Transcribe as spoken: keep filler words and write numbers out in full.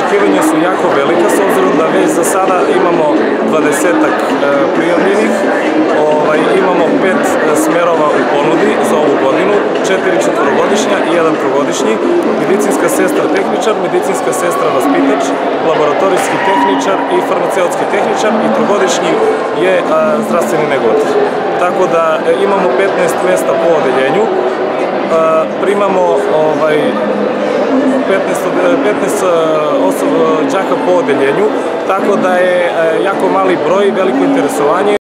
očekivanja su jako velika, s obzirom da već za sada imamo dvadesetak prijavljenih, imamo pet smerova u ponudi za ovu godinu, četiri četvorogodišnja i jedan trogodišnji, medicinska sestra tehničar, medicinska sestra vaspitač, laboratorijski tehničar i farmaceutski tehničar i trogodišnji je zdravstveni negovatelj. Tako da imamo petnaest mesta po odeljenju, primamo petnaest đaka po odeljenju, tako da je jako mali broj, veliko interesovanje.